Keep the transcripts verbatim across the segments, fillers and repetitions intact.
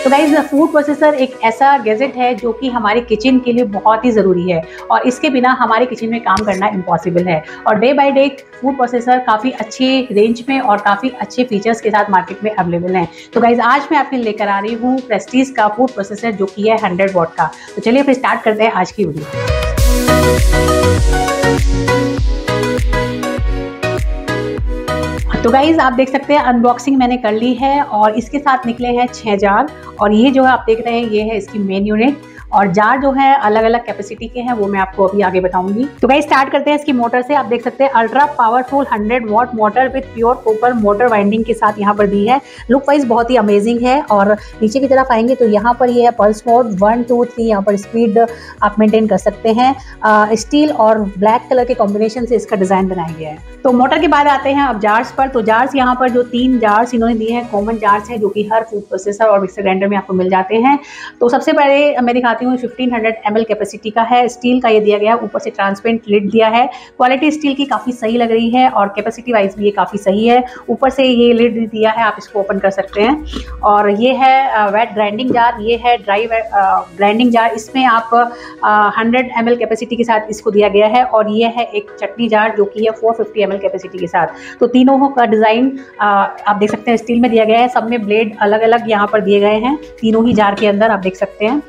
तो guys food processor एक ऐसा गैजेट है जो कि हमारे किचन के लिए बहुत ही ज़रूरी है और इसके बिना हमारे किचन में काम करना इम्पॉसिबल है। और day by day food processor काफ़ी अच्छे रेंज में और काफ़ी अच्छे फीचर्स के साथ मार्केट में अवेलेबल हैं। तो गाइज आज मैं आपके लिए लेकर आ रही हूँ प्रेस्टीज का फूड प्रोसेसर जो कि है हंड्रेड वॉट का। तो चलिए फिर स्टार्ट करते हैं आज की वीडियो। तो गाइज आप देख सकते हैं अनबॉक्सिंग मैंने कर ली है और इसके साथ निकले हैं छह जार और ये जो है आप देख रहे हैं ये है इसकी मेन यूनिट और जार जो है अलग अलग कैपेसिटी के हैं वो मैं आपको अभी आगे बताऊंगी। तो गाइस स्टार्ट करते हैं इसकी मोटर से। आप देख सकते हैं ultra powerful hundred watt motor with pure copper motor winding के साथ यहाँ पर दी है। लुक वाइज बहुत ही अमेजिंग है और नीचे की तरफ आएंगे तो यहाँ पर ये है pulse mode one two three, यहाँ पर स्पीड आप मेंटेन कर सकते हैं। स्टील और ब्लैक कलर के कॉम्बिनेशन से इसका डिजाइन बनाया गया है। तो मोटर के बाद आते हैं अब जार्स पर। तो जार्स यहाँ पर जो तीन जार्स इन्होंने दिए हैं कॉमन जार्स हैं जो कि हर फूड प्रोसेसर और मिक्सर ग्राइंडर में आपको मिल जाते हैं। तो सबसे पहले मैं दिखाती हूँ fifteen hundred M L capacity का है, स्टील का ये दिया गया है, ऊपर से ट्रांसपेरेंट लिड दिया है। क्वालिटी स्टील की काफ़ी सही लग रही है और कैपेसिटी वाइज भी ये काफ़ी सही है। ऊपर से ये लिड दिया है, आप इसको ओपन कर सकते हैं। और ये है वेट ग्राइंडिंग जार, ये है ड्राई ग्राइंडिंग जार। इसमें आप हंड्रेड एम एल कैपेसिटी के साथ इसको दिया गया है। और ये है एक चटनी जार जो कि है four fifty M L capacity के साथ। तो तीनों का डिज़ाइन आप देख सकते हैं स्टील में दिया गया है। सब में ब्लेड अलग अलग यहाँ पर दिए गए हैं तीनों ही जार के अंदर, आप देख सकते हैं।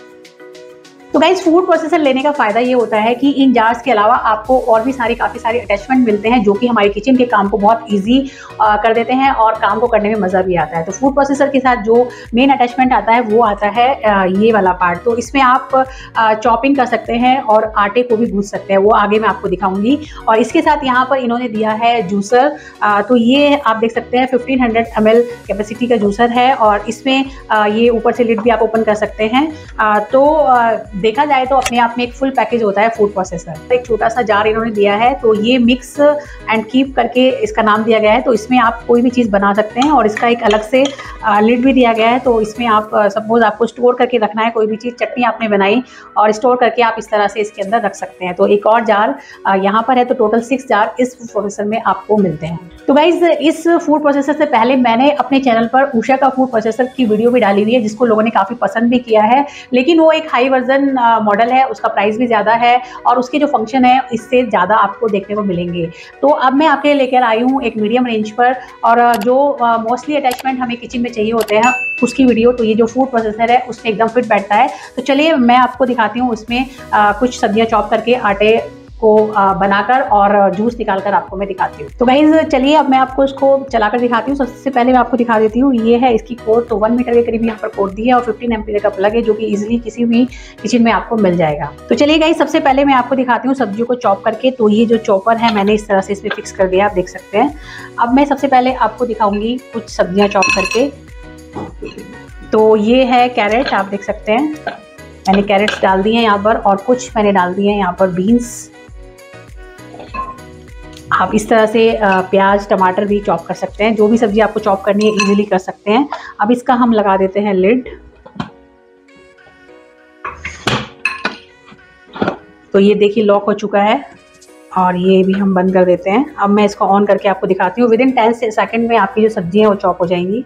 तो गाइस फूड प्रोसेसर लेने का फायदा ये होता है कि इन जार्स के अलावा आपको और भी सारे काफ़ी सारे अटैचमेंट मिलते हैं जो कि हमारे किचन के काम को बहुत इजी कर देते हैं और काम को करने में मज़ा भी आता है। तो फूड प्रोसेसर के साथ जो मेन अटैचमेंट आता है वो आता है ये वाला पार्ट। तो इसमें आप चॉपिंग कर सकते हैं और आटे को भी गूंथ सकते हैं, वो आगे मैं आपको दिखाऊंगी। और इसके साथ यहाँ पर इन्होंने दिया है जूसर। तो ये आप देख सकते हैं fifteen hundred M L capacity का जूसर है और इसमें ये ऊपर से लिड भी आप ओपन कर सकते हैं। तो देखा जाए तो अपने आप में एक फुल पैकेज होता है फूड प्रोसेसर। एक छोटा सा जार इन्होंने दिया है, तो ये मिक्स एंड कीप करके इसका नाम दिया गया है। तो इसमें आप कोई भी चीज़ बना सकते हैं और इसका एक अलग से लिड भी दिया गया है। तो इसमें आप सपोज आपको स्टोर करके रखना है, कोई भी चीज़ चटनी आपने बनाई और स्टोर करके आप इस तरह से इसके अंदर रख सकते हैं। तो एक और जार यहाँ पर है, तो टोटल सिक्स जार इस फूड प्रोसेसर में आपको मिलते हैं। तो गाइज इस फूड प्रोसेसर से पहले मैंने अपने चैनल पर उषा का फूड प्रोसेसर की वीडियो भी डाली हुई है जिसको लोगों ने काफ़ी पसंद भी किया है, लेकिन वो एक हाई वर्जन मॉडल है, उसका प्राइस भी ज़्यादा है और उसके जो फंक्शन है इससे ज़्यादा आपको देखने को मिलेंगे। तो अब मैं आपके लेकर आई हूँ एक मीडियम रेंज पर और जो मोस्टली अटैचमेंट हमें किचन में चाहिए होते हैं उसकी वीडियो। तो ये जो फूड प्रोसेसर है उसमें एकदम फिट बैठता है। तो चलिए मैं आपको दिखाती हूँ उसमें आ, कुछ सब्जियाँ चॉप करके आटे को बनाकर और जूस निकालकर आपको मैं दिखाती हूँ। तो गाइज चलिए अब मैं आपको इसको चलाकर दिखाती हूँ। सबसे पहले मैं आपको दिखा देती हूँ, ये है इसकी कोड। तो वन मीटर के करीब यहाँ पर कोड दी है और फिफ्टीन एम्पीयर का प्लग है जो कि इजीली किसी भी किचन में आपको मिल जाएगा। तो चलिए गाइज सबसे पहले मैं आपको दिखाती हूँ सब्जियों को चॉप करके। तो ये जो चॉपर है मैंने इस तरह से इसमें फिक्स कर दिया, आप देख सकते हैं। अब मैं सबसे पहले आपको दिखाऊंगी कुछ सब्जियाँ चॉप करके। तो ये है कैरेट, आप देख सकते हैं मैंने कैरेट्स डाल दिए हैं यहाँ पर और कुछ मैंने डाल दिए हैं यहाँ पर बीन्स। आप इस तरह से प्याज टमाटर भी चॉप कर सकते हैं, जो भी सब्जी आपको चॉप करनी है इजीली कर सकते हैं। अब इसका हम लगा देते हैं लिड। तो ये देखिए लॉक हो चुका है और ये भी हम बंद कर देते हैं। अब मैं इसको ऑन करके आपको दिखाती हूँ। विद इन टेन सेकेंड में आपकी जो सब्जी है वो चॉप हो जाएंगी।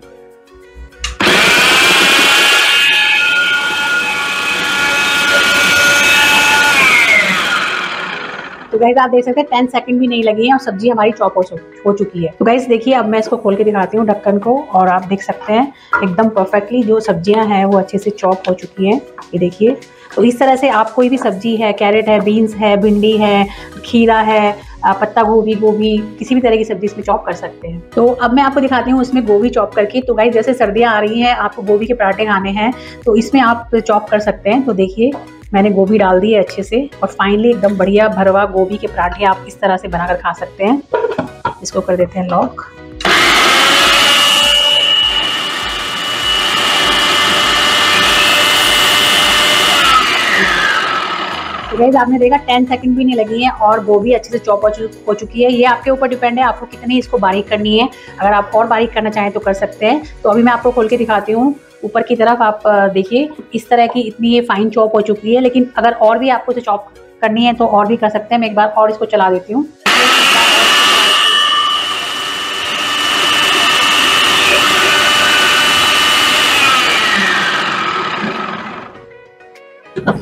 तो गाइस आप देख सकते हैं टेन सेकंड भी नहीं लगे हैं और सब्जी हमारी चॉप हो चुकी है। तो गाइस देखिए अब मैं इसको खोल के दिखाती हूँ ढक्कन को और आप देख सकते हैं एकदम परफेक्टली जो सब्जियां हैं वो अच्छे से चॉप हो चुकी हैं। ये देखिए, तो इस तरह से आप कोई भी सब्जी है, कैरेट है, बीन्स है, भिंडी है, खीरा है, पत्ता गोभी, गोभी, किसी भी तरह की सब्जी इसमें चॉप कर सकते हैं। तो अब मैं आपको दिखाती हूँ उसमें गोभी चॉप करके। तो गाइस जैसे सर्दियाँ आ रही हैं, आपको गोभी के पराठे खाने हैं तो इसमें आप चॉप कर सकते हैं। तो देखिए मैंने गोभी डाल दी है अच्छे से और फाइनली एकदम बढ़िया भरवा गोभी के पराठे आप इस तरह से बनाकर खा सकते हैं। इसको कर देते हैं लॉक। तो गाइस आपने देखा टेन सेकंड भी नहीं लगी हैं और गोभी अच्छे से चॉप हो चुकी है। ये आपके ऊपर डिपेंड है आपको कितनी इसको बारीक करनी है। अगर आप और बारीक करना चाहें तो कर सकते हैं। तो अभी मैं आपको खोल के दिखाती हूँ। ऊपर की तरफ आप देखिए इस तरह की इतनी ये फाइन चॉप हो चुकी है, लेकिन अगर और भी आपको इसे चॉप करनी है तो और भी कर सकते हैं। मैं एक बार और इसको चला देती हूँ।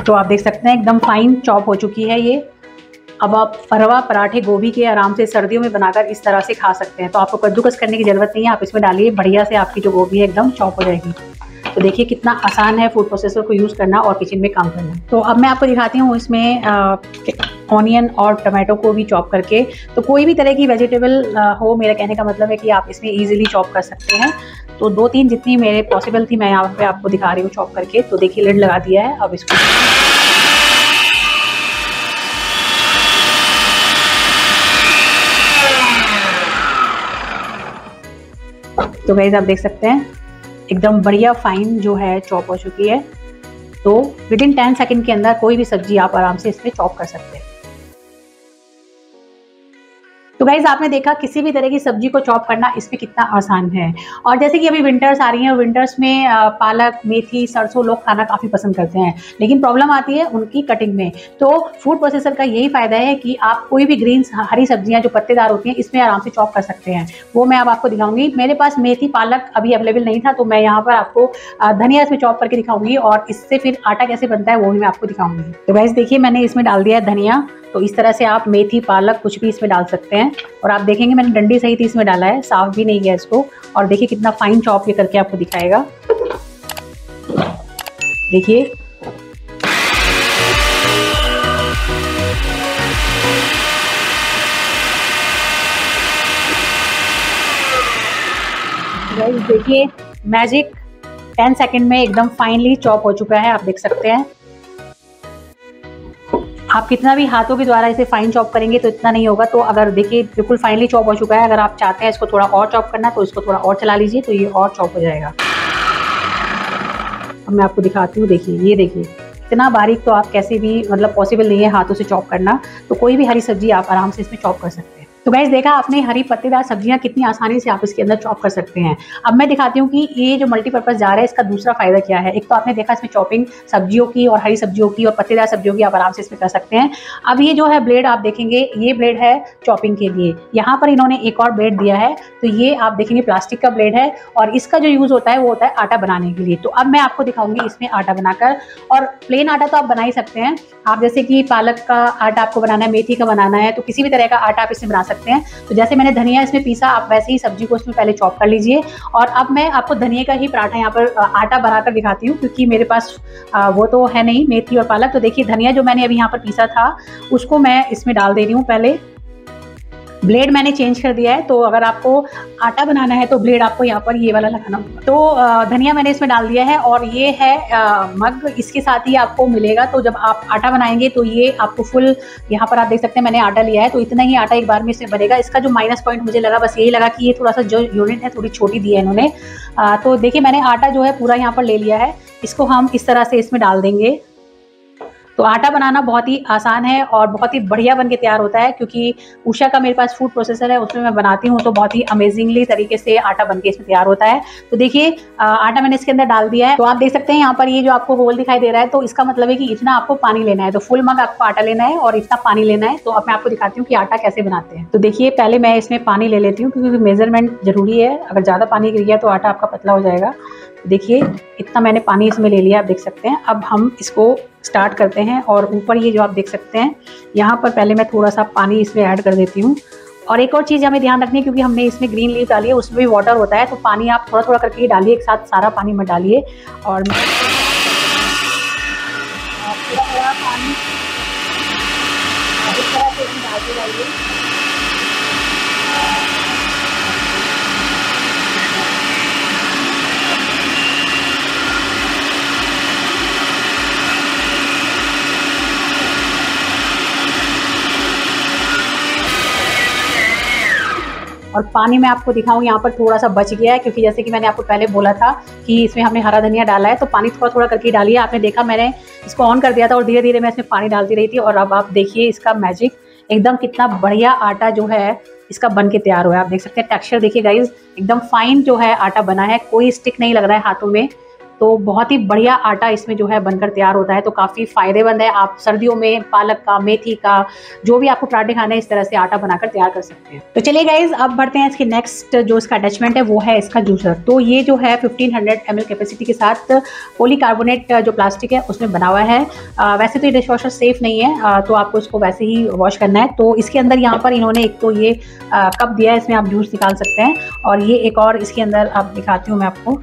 तो आप देख सकते हैं एकदम फाइन चॉप हो चुकी है ये। अब आप फरवा पराठे गोभी के आराम से सर्दियों में बनाकर इस तरह से खा सकते हैं। तो आपको कद्दूकस करने की ज़रूरत नहीं है, आप इसमें डालिए, बढ़िया से आपकी जो गोभी है एकदम चॉप हो जाएगी। तो देखिए कितना आसान है फूड प्रोसेसर को यूज़ करना और किचन में काम करना। तो अब मैं आपको दिखाती हूँ इसमें ऑनियन और टमाटो को भी चॉप करके। तो कोई भी तरह की वेजिटेबल हो, मेरा कहने का मतलब है कि आप इसमें ईजिली चॉप कर सकते हैं। तो दो तीन जितनी मेरे पॉसिबल थी मैं यहाँ पे आपको दिखा रही हूँ चॉप करके। तो देखिए लिड लगा दिया है, अब इसको तो गाइस आप देख सकते हैं एकदम बढ़िया फाइन जो है चॉप हो चुकी है। तो विद इन टेन सेकेंड के अंदर कोई भी सब्जी आप आराम से इसमें चॉप कर सकते हैं। तो गाइज आपने देखा किसी भी तरह की सब्जी को चॉप करना इसमें कितना आसान है। और जैसे कि अभी विंटर्स आ रही हैं, विंटर्स में पालक, मेथी, सरसों लोग खाना काफ़ी पसंद करते हैं, लेकिन प्रॉब्लम आती है उनकी कटिंग में। तो फूड प्रोसेसर का यही फ़ायदा है कि आप कोई भी ग्रीन्स, हरी सब्जियां जो पत्तेदार होती हैं, इसमें आराम से चॉप कर सकते हैं। वो मैं अब आपको दिखाऊंगी। मेरे पास मेथी, पालक अभी अवेलेबल नहीं था, तो मैं यहाँ पर आपको धनिया इसमें चॉप करके दिखाऊंगी और इससे फिर आटा कैसे बनता है वो भी मैं आपको दिखाऊंगी। तो गाइज देखिए मैंने इसमें डाल दिया है धनिया। तो इस तरह से आप मेथी, पालक कुछ भी इसमें डाल सकते हैं। और आप देखेंगे मैंने डंडी सहित इसमें डाला है, साफ भी नहीं किया इसको। और देखिए कितना फाइन चॉप ये करके आपको दिखाएगा। देखिए गाइस देखिए मैजिक टेन सेकंड में एकदम फाइनली चॉप हो चुका है, आप देख सकते हैं। आप कितना भी हाथों के द्वारा इसे फाइन चॉप करेंगे तो इतना नहीं होगा। तो अगर देखिए बिल्कुल फाइनली चॉप हो चुका है। अगर आप चाहते हैं इसको थोड़ा और चॉप करना तो इसको थोड़ा और चला लीजिए, तो ये और चॉप हो जाएगा। अब मैं आपको दिखाती हूँ, देखिए ये देखिए इतना बारीक तो आप कैसे भी, मतलब पॉसिबल नहीं है हाथों से चॉप करना। तो कोई भी हरी सब्जी आप आराम से इसमें चॉप कर सकते हैं। तो गाइस देखा आपने हरी पत्तेदार सब्जियां कितनी आसानी से आप इसके अंदर चॉप कर सकते हैं। अब मैं दिखाती हूँ कि ये जो मल्टीपर्पज जार है इसका दूसरा फायदा क्या है। एक तो आपने देखा इसमें चॉपिंग सब्जियों की और हरी सब्जियों की और पत्तेदार सब्जियों की आप आराम से इसमें कर सकते हैं। अब ये जो है ब्लेड आप देखेंगे, ये ब्लेड है चॉपिंग के लिए। यहाँ पर इन्होंने एक और ब्लेड दिया है, तो ये आप देखेंगे प्लास्टिक का ब्लेड है और इसका जो यूज होता है वो होता है आटा बनाने के लिए। तो अब मैं आपको दिखाऊंगी इसमें आटा बनाकर। और प्लेन आटा तो आप बना ही सकते हैं, आप जैसे कि पालक का आटा आपको बनाना है, मेथी का बनाना है, तो किसी भी तरह का आटा आप इसमें बना सकते हैं। तो जैसे मैंने धनिया इसमें पीसा, आप वैसे ही सब्जी को इसमें पहले चॉप कर लीजिए। और अब मैं आपको धनिया का ही पराठा यहाँ पर आटा बनाकर दिखाती हूँ, क्योंकि मेरे पास वो तो है नहीं मेथी और पालक। तो देखिए धनिया जो मैंने अभी यहाँ पर पीसा था उसको मैं इसमें डाल दे रही हूँ। पहले ब्लेड मैंने चेंज कर दिया है, तो अगर आपको आटा बनाना है तो ब्लेड आपको यहाँ पर ये वाला लगाना होगा। तो धनिया मैंने इसमें डाल दिया है और ये है मग, इसके साथ ही आपको मिलेगा। तो जब आप आटा बनाएंगे तो ये आपको फुल, यहाँ पर आप देख सकते हैं मैंने आटा लिया है, तो इतना ही आटा एक बार में इसमें बनेगा। इसका जो माइनस पॉइंट मुझे लगा बस यही लगा कि ये थोड़ा सा जो यूनिट है थोड़ी छोटी दी है इन्होंने। तो देखिए मैंने आटा जो है पूरा यहाँ पर ले लिया है, इसको हम इस तरह से इसमें डाल देंगे। तो आटा बनाना बहुत ही आसान है और बहुत ही बढ़िया बन के तैयार होता है, क्योंकि उषा का मेरे पास फूड प्रोसेसर है, उसमें मैं बनाती हूँ तो बहुत ही अमेजिंगली तरीके से आटा बन के इसमें तैयार होता है। तो देखिए आटा मैंने इसके अंदर डाल दिया है। तो आप देख सकते हैं यहाँ पर ये जो आपको होल दिखाई दे रहा है, तो इसका मतलब है कि इतना आपको पानी लेना है। तो फुल मग आपको आटा लेना है और इतना पानी लेना है। तो अब मैं आपको दिखाती हूँ कि आटा कैसे बनाते हैं। तो देखिए पहले मैं इसमें पानी ले लेती हूँ, क्योंकि मेजरमेंट जरूरी है, अगर ज़्यादा पानी गिर गया तो आटा आपका पतला हो जाएगा। देखिए इतना मैंने पानी इसमें ले लिया, आप देख सकते हैं। अब हम इसको स्टार्ट करते हैं और ऊपर ये जो आप देख सकते हैं यहाँ पर पहले मैं थोड़ा सा पानी इसमें ऐड कर देती हूँ। और एक और चीज़ हमें ध्यान रखनी है, क्योंकि हमने इसमें ग्रीन लीफ डाली है, उसमें भी वाटर होता है, तो पानी आप थोड़ा थोड़ा करके डालिए, एक साथ सारा पानी मत डालिए। और थोड़ा थोड़ा पानी इस तरह से इसमें डालते जाइए। और पानी मैं आपको दिखाऊं यहाँ पर थोड़ा सा बच गया है, क्योंकि जैसे कि मैंने आपको पहले बोला था कि इसमें हमने हरा धनिया डाला है, तो पानी थोड़ा थोड़ा करके डालिए। आपने देखा मैंने इसको ऑन कर दिया था और धीरे धीरे मैं इसमें पानी डालती रही थी। और अब आप देखिए इसका मैजिक, एकदम कितना बढ़िया आटा जो है इसका बन के तैयार हुआ है। आप देख सकते हैं टेक्सचर देखिए गाइज, एकदम फाइन जो है आटा बना है, कोई स्टिक नहीं लग रहा है हाथों में। तो बहुत ही बढ़िया आटा इसमें जो है बनकर तैयार होता है, तो काफ़ी फ़ायदेमंद है। आप सर्दियों में पालक का, मेथी का, जो भी आपको पराठे खाने इस तरह से आटा बनाकर तैयार कर सकते हैं। तो चलिए गाइज अब बढ़ते हैं इसकी नेक्स्ट जो इसका अटैचमेंट है वो है इसका जूसर। तो ये जो है fifteen hundred M L capacity के साथ पॉलीकार्बोनेट जो प्लास्टिक है उसमें बना हुआ है। आ, वैसे तो ये डिश वॉशर सेफ नहीं है, आ, तो आपको इसको वैसे ही वॉश करना है। तो इसके अंदर यहाँ पर इन्होंने एक तो ये आ, कप दिया है, इसमें आप जूस निकाल सकते हैं, और ये एक और इसके अंदर आप दिखाती हूँ मैं आपको,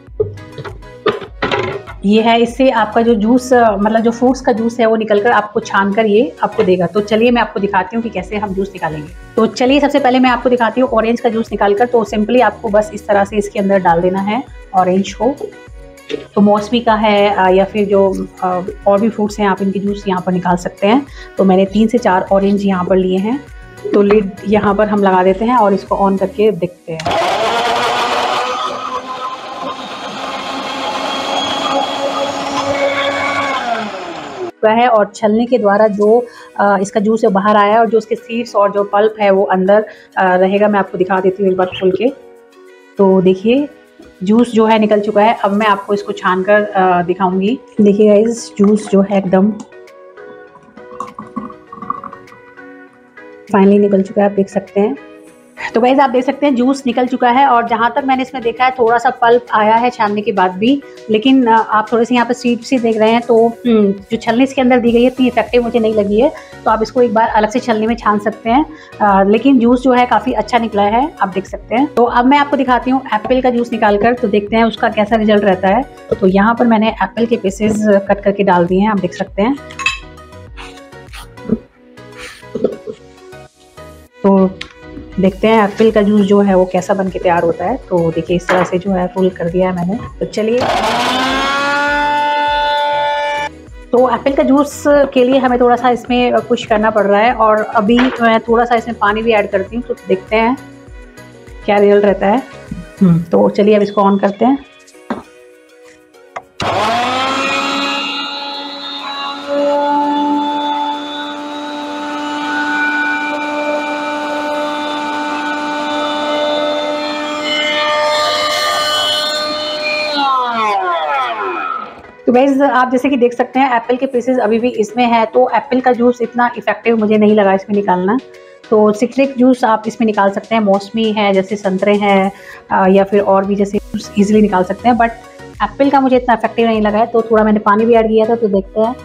ये है। इससे आपका जो जूस मतलब जो फ्रूट्स का जूस है वो निकलकर आपको छान कर ये आपको देगा। तो चलिए मैं आपको दिखाती हूँ कि कैसे हम जूस निकालेंगे। तो चलिए सबसे पहले मैं आपको दिखाती हूँ ऑरेंज का जूस निकालकर। तो सिंपली आपको बस इस तरह से इसके अंदर डाल देना है ऑरेंज को। तो मौसमी का है या फिर जो और भी फ्रूट्स हैं आप इनके जूस यहाँ पर निकाल सकते हैं। तो मैंने तीन से चार ऑरेंज यहाँ पर लिए हैं। तो लिड यहाँ पर हम लगा देते हैं और इसको ऑन करके देखते हैं। है और छलने के द्वारा जो आ, इसका जूस है बाहर आया है, और जो उसके सीड्स और जो पल्प है वो अंदर आ, रहेगा। मैं आपको दिखा देती हूँ एक बार खोल के। तो देखिए जूस जो है निकल चुका है। अब मैं आपको इसको छान कर दिखाऊंगी। देखिए गाइस जूस जो है एकदम फाइनली निकल चुका है, आप देख सकते हैं। तो गाइस आप देख सकते हैं जूस निकल चुका है, और जहाँ तक मैंने इसमें देखा है थोड़ा सा पल्प आया है छानने के बाद भी, लेकिन आप थोड़े से यहाँ पे सीड से देख रहे हैं। तो जो छलनी इसके अंदर दी गई है इतनी इफेक्टिव मुझे नहीं लगी है, तो आप इसको एक बार अलग से छलनी में छान सकते हैं। आ, लेकिन जूस जो है काफ़ी अच्छा निकला है, आप देख सकते हैं। तो अब मैं आपको दिखाती हूँ एप्पल का जूस निकाल कर, तो देखते हैं उसका कैसा रिजल्ट रहता है। तो यहाँ पर मैंने एप्पल के पीसेज कट करके डाल दिए हैं, आप देख सकते हैं। तो देखते हैं एप्पल का जूस जो है वो कैसा बन के तैयार होता है। तो देखिए इस तरह से जो है फुल कर दिया है मैंने। तो चलिए, तो एप्पल का जूस के लिए हमें थोड़ा सा इसमें पुश करना पड़ रहा है, और अभी मैं थोड़ा सा इसमें पानी भी ऐड करती हूँ। तो देखते हैं क्या रिजल्ट रहता है। तो चलिए अब इसको ऑन करते हैं। तो गाइस आप जैसे कि देख सकते हैं एप्पल के पीसेस अभी भी इसमें है। तो एप्पल का जूस इतना इफेक्टिव मुझे नहीं लगा इसमें निकालना। तो सिट्रिक जूस आप इसमें निकाल सकते हैं, मौसमी है जैसे संतरे हैं, या फिर और भी जैसे जूस ईजिली निकाल सकते हैं। बट एप्पल का मुझे इतना इफेक्टिव नहीं लगा है। तो थोड़ा मैंने पानी भी ऐड किया था। तो देखते हैं,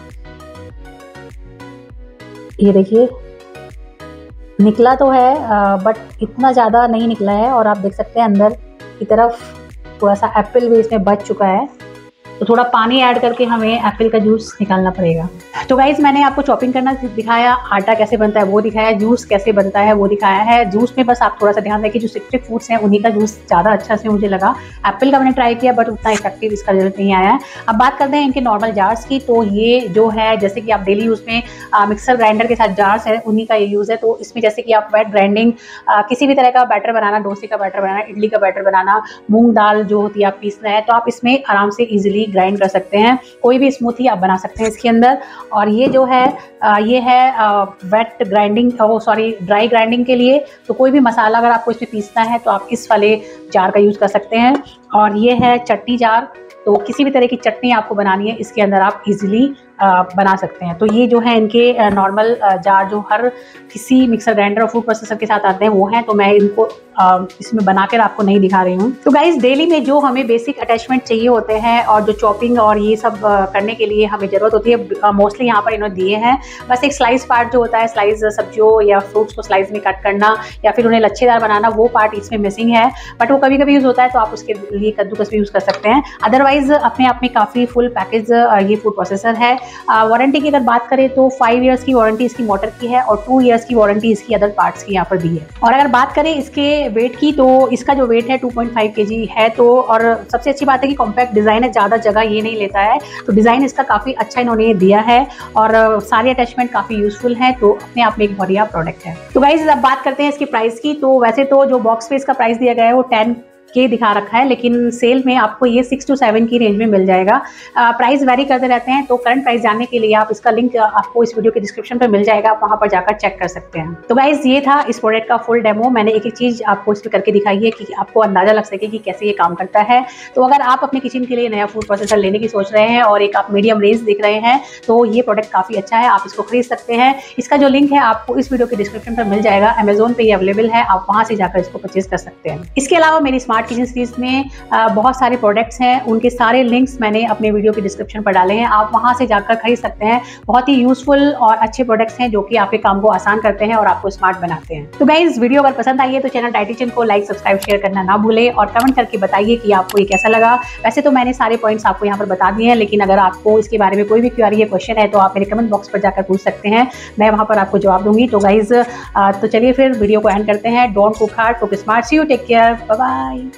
ये देखिए निकला तो है बट इतना ज़्यादा नहीं निकला है। और आप देख सकते हैं अंदर की तरफ थोड़ा सा एप्पल भी इसमें बच चुका है। तो थोड़ा पानी ऐड करके हमें एप्पल का जूस निकालना पड़ेगा। तो गाइज मैंने आपको चॉपिंग करना दिखाया, आटा कैसे बनता है वो दिखाया, जूस कैसे बनता है वो दिखाया है। जूस में बस आप थोड़ा सा ध्यान रखिए, जो सिट्रिक फ्रूट्स हैं उन्हीं का जूस ज़्यादा अच्छा से मुझे लगा। एप्पल का मैंने ट्राई किया बट उतना इफेक्टिव इसका रिजल्ट नहीं आया है। अब बात करते हैं इनके नॉर्मल जार्स की। तो ये जो है जैसे कि आप डेली यूज़ में मिक्सर ग्राइंडर के साथ जार्स है उन्हीं का ये यूज़ है। तो इसमें जैसे कि आप वेट ग्राइंडिंग किसी भी तरह का बैटर बनाना, डोसे का बैटर बनाना, इडली का बैटर बनाना, मूंग दाल जो होती है आप पीसना है, तो आप इसमें आराम से ईजिली ग्राइंड कर सकते हैं। कोई भी स्मूथी आप बना सकते हैं इसके अंदर। और ये जो है आ, ये है wet grinding, oh sorry dry grinding के लिए। तो कोई भी मसाला अगर आपको इसमें पीसना है तो आप इस वाले जार का यूज़ कर सकते हैं। और ये है चटनी जार। तो किसी भी तरह की चटनी आपको बनानी है इसके अंदर आप इजीली बना सकते हैं। तो ये जो है इनके नॉर्मल जार जो हर किसी मिक्सर ग्राइंडर और फूड प्रोसेसर के साथ आते हैं वो हैं। तो मैं इनको इसमें बनाकर आपको नहीं दिखा रही हूँ। तो गाइस डेली में जो हमें बेसिक अटैचमेंट चाहिए होते हैं और जो चॉपिंग और ये सब करने के लिए हमें ज़रूरत होती है, मोस्टली यहाँ पर इन्होंने दिए हैं। बस एक स्लाइस पार्ट जो होता है, स्लाइस सब्जियों या फ्रूट्स को स्लाइस में कट करना या फिर उन्हें लच्छेदार बनाना, वो पार्ट इसमें मिसिंग है। बट वो कभी कभी यूज़ होता है तो आप उसके लिए कद्दूकस भी यूज़ कर सकते हैं। अदरवाइज अपने आप में काफ़ी फुल पैकेज ये फूड प्रोसेसर है। वारंटी की अगर बात करें तो फाइव ईयर्स की वारंटी इसकी मोटर की है और टू ईयर्स की वारंटी इसकी अदर पार्ट्स की यहाँ पर दी है। और अगर बात करें इसके वेट की तो इसका जो वेट है टू पॉइंट फाइव केजी है। तो और सबसे अच्छी बात है कि कॉम्पैक्ट डिज़ाइन है, ज़्यादा जगह ये नहीं लेता है। तो डिज़ाइन इसका काफ़ी अच्छा इन्होंने दिया है और सारे अटैचमेंट काफ़ी यूजफुल हैं। तो अपने आप में एक बढ़िया प्रोडक्ट है। तो गाइस अब बात करते हैं इसकी प्राइस की। तो वैसे तो जो बॉक्स पे इसका प्राइस दिया गया है वो टेन के दिखा रखा है, लेकिन सेल में आपको ये सिक्स टू सेवन की रेंज में मिल जाएगा। प्राइस वेरी करते रहते हैं, तो करंट प्राइस जानने के लिए आप इसका लिंक आपको इस वीडियो के डिस्क्रिप्शन पर मिल जाएगा, आप वहाँ पर जाकर चेक कर सकते हैं। तो गाइज ये था इस प्रोडक्ट का फुल डेमो। मैंने एक एक चीज़ आपको इस पर करके दिखाई है कि आपको अंदाजा लग सके कि कैसे ये काम करता है। तो अगर आप अपने किचन के लिए नया फूड प्रोसेसर लेने की सोच रहे हैं और एक आप मीडियम रेंज देख रहे हैं, तो ये प्रोडक्ट काफ़ी अच्छा है, आप इसको खरीद सकते हैं। इसका जो लिंक है आपको इस वीडियो के डिस्क्रिप्शन पर मिल जाएगा। अमेजोन पे ये अवेलेबल है, आप वहाँ से जाकर इसको परचेज कर सकते हैं। इसके अलावा मेरी स्मार्ट किचन सीरीज में बहुत सारे प्रोडक्ट्स हैं, उनके सारे लिंक्स मैंने अपने वीडियो के डिस्क्रिप्शन पर डाले हैं, आप वहाँ से जाकर खरीद सकते हैं। बहुत ही यूजफुल और अच्छे प्रोडक्ट्स हैं जो कि आपके काम को आसान करते हैं और आपको स्मार्ट बनाते हैं। तो गाइस वीडियो अगर पसंद आई है तो चैनल डाइटिशियन को लाइक, सब्सक्राइब, शेयर करना ना भूलें और कमेंट करके बताइए कि आपको ये कैसा लगा। वैसे तो मैंने सारे पॉइंट्स आपको यहाँ पर बता दिए हैं, लेकिन अगर आपको इसके बारे में कोई भी क्वेरी या क्वेश्चन है तो आप मेरे कमेंट बॉक्स पर जाकर पूछ सकते हैं, मैं वहाँ पर आपको जवाब दूंगी। तो गाइज तो चलिए फिर वीडियो को एंड करते हैं। Don't cook hard, cook smart. See you, take care, bye bye.